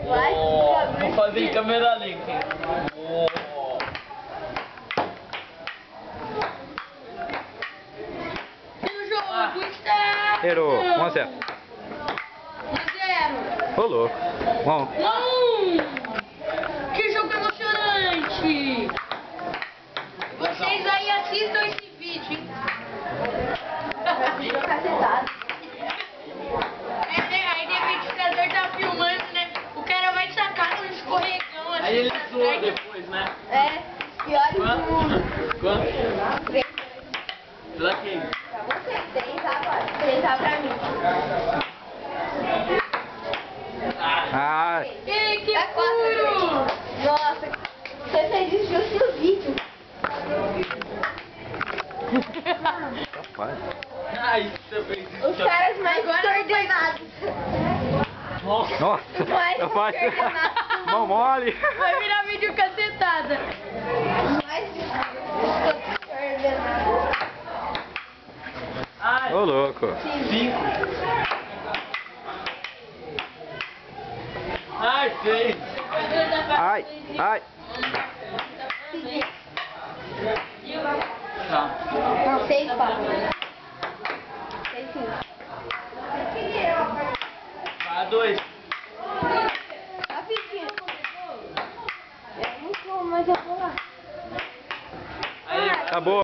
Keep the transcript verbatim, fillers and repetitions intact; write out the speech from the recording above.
Vai, Oh, vou fazer em câmera lenta. Oh. O jogo está... Errou. um a zero. um a zero. Ô, louco. Bom. Hum, que jogo emocionante! Vocês aí assistam esse vídeo, hein? Vídeo cacetado. É, né? Aí de repente o criador tá filmando, né? O cara vai sacar no escorregão assim. Aí ele pra zoa trás. depois, né? É, pior do mundo. Quanto? Quanto? Três Pra quem? pra você, três agora. Três a pra mim. Ah, Ei, que É quatro a puro! três. Nossa, você fez isso justo no vídeo. rapaz. Ai, você fez isso. Os caras mais coordenados. Nossa. Nossa. Mais Eu faço. coordenados. Mão mole. Vai virar vídeo cacetada. Mais coordenados. Ai. Ô, louco. Cinco. Ai, seis. Ai, ai. Tá. Não, seis, quatro. Seis, cinco. Vai, dois. Rapidinho. Eu não vou, mas eu vou lá. Aí, Acabou.